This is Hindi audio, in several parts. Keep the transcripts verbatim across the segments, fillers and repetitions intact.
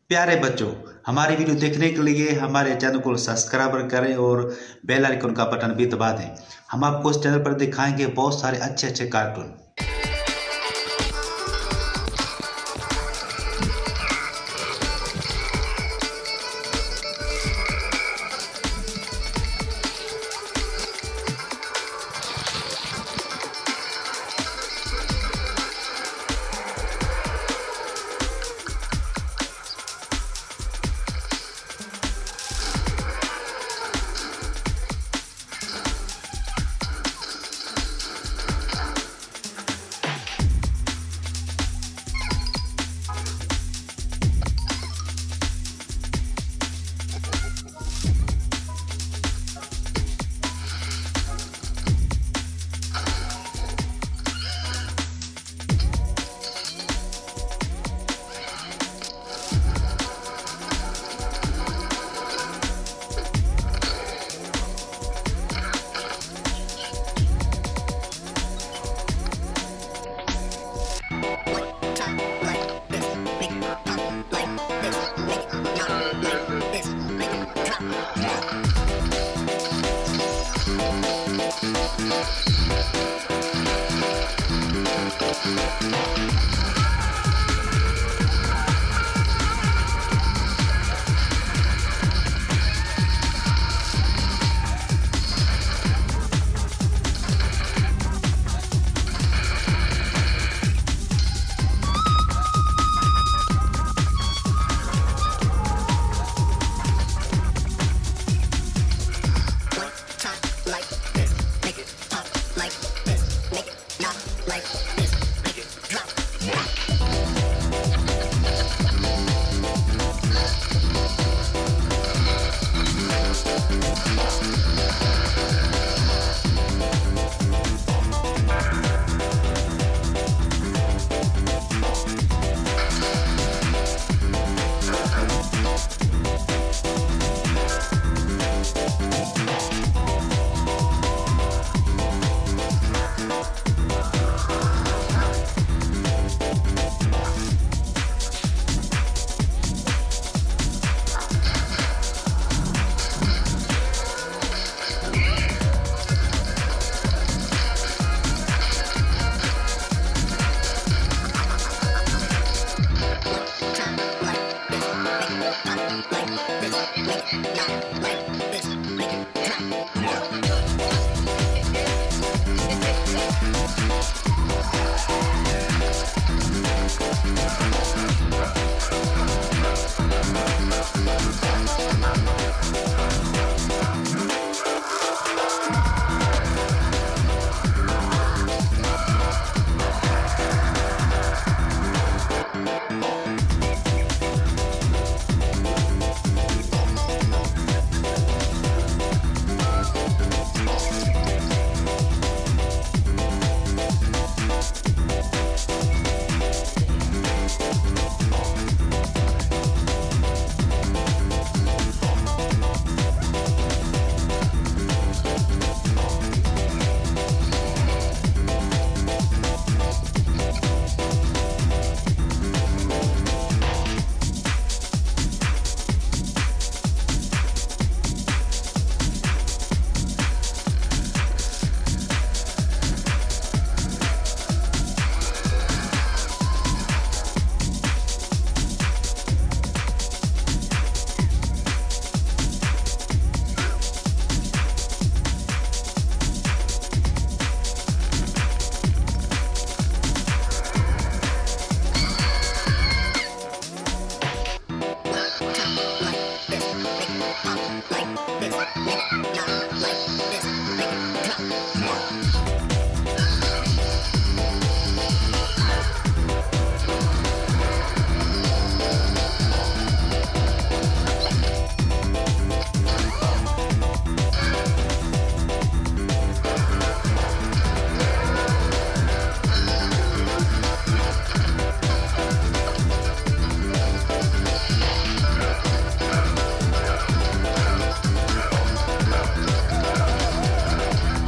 प्यारे बच्चों, हमारी वीडियो देखने के लिए हमारे चैनल को सब्सक्राइब करें और बेल आइकन का बटन भी दबा दें। हम आपको इस चैनल पर दिखाएंगे बहुत सारे अच्छे अच्छे कार्टून।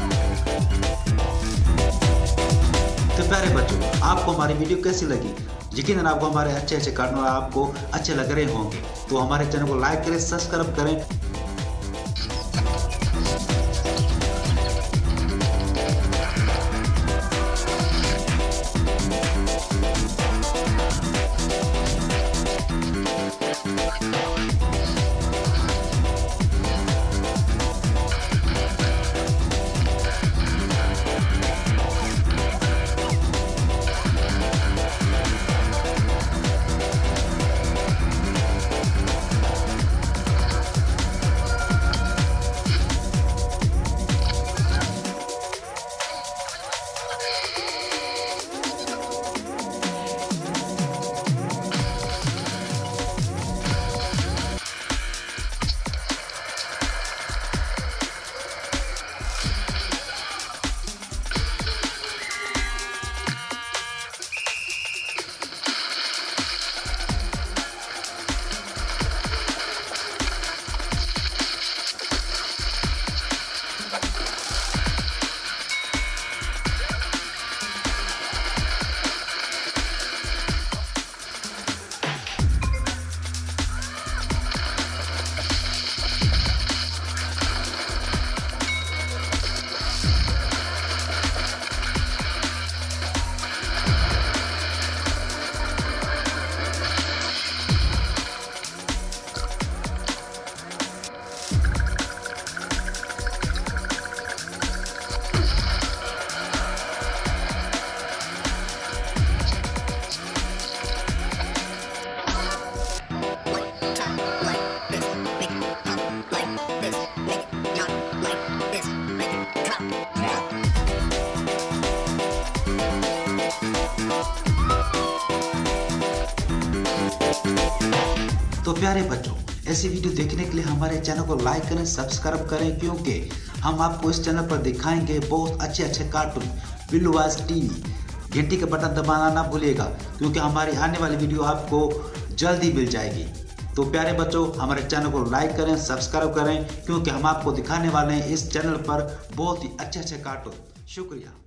प्यारे बच्चों, आपको हमारी वीडियो कैसी लगी यकीनन आपको हमारे अच्छे अच्छे कार्टून आपको अच्छे लग रहे होंगे। तो हमारे चैनल को लाइक करें, सब्सक्राइब करें। तो प्यारे बच्चों, ऐसी वीडियो देखने के लिए हमारे चैनल को लाइक करें, सब्सक्राइब करें, क्योंकि हम आपको इस चैनल पर दिखाएंगे बहुत अच्छे अच्छे कार्टून। बिल्लू वाज टीवी घंटी का बटन दबाना ना भूलिएगा, क्योंकि हमारी आने वाली वीडियो आपको जल्दी मिल जाएगी। तो प्यारे बच्चों, हमारे चैनल को लाइक करें, सब्सक्राइब करें, क्योंकि हम आपको दिखाने वाले हैं इस चैनल पर बहुत ही अच्छे अच्छे कार्टून। शुक्रिया।